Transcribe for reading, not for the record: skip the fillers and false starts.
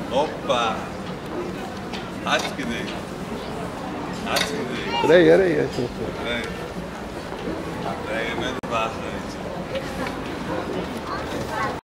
הופה. עד כדי. עד כדי. ريا ريا شوف رايق. رايق من